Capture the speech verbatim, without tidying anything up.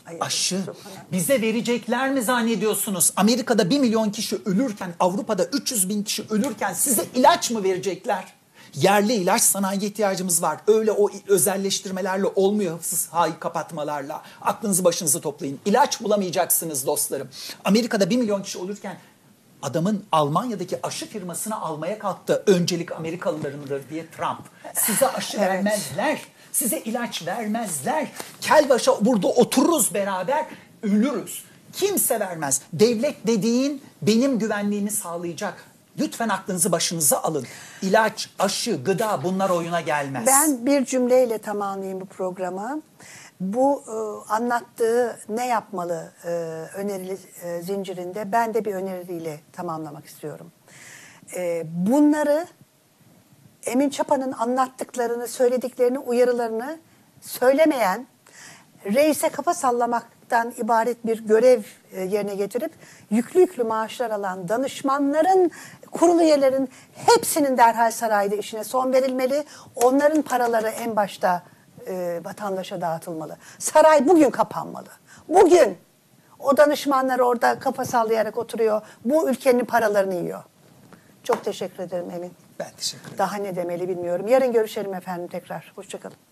Ay, Aşı. Bize verecekler mi zannediyorsunuz? Amerika'da bir milyon kişi ölürken, Avrupa'da üç yüz bin kişi ölürken size ilaç mı verecekler? Yerli ilaç sanayiye ihtiyacımız var. Öyle o özelleştirmelerle olmuyor, hıfzı sahayı kapatmalarla. Aklınızı başınızı toplayın. İlaç bulamayacaksınız dostlarım. Amerika'da bir milyon kişi ölürken adamın Almanya'daki aşı firmasını almaya kalktı. Öncelik Amerikalılarındır diye Trump. Size aşı Evet. vermezler. Size ilaç vermezler. Kel başa burada otururuz beraber, ölürüz. Kimse vermez. Devlet dediğin benim güvenliğimi sağlayacak. Lütfen aklınızı başınıza alın. İlaç, aşı, gıda bunlar oyuna gelmez. Ben bir cümleyle tamamlayayım bu programı. Bu e, anlattığı ne yapmalı e, önerili e, zincirinde ben de bir öneriyle tamamlamak istiyorum. E, bunları Emin Çapa'nın anlattıklarını, söylediklerini, uyarılarını söylemeyen, reise kafa sallamaktan ibaret bir görev e, yerine getirip yüklü yüklü maaşlar alan danışmanların, kurul üyelerin hepsinin derhal sarayda işine son verilmeli. Onların paraları en başta e, vatandaşa dağıtılmalı. Saray bugün kapanmalı. Bugün o danışmanlar orada kafa sallayarak oturuyor. Bu ülkenin paralarını yiyor. Çok teşekkür ederim Emin. Ben teşekkür ederim. Daha ne demeli bilmiyorum. Yarın görüşelim efendim tekrar. Hoşça kalın.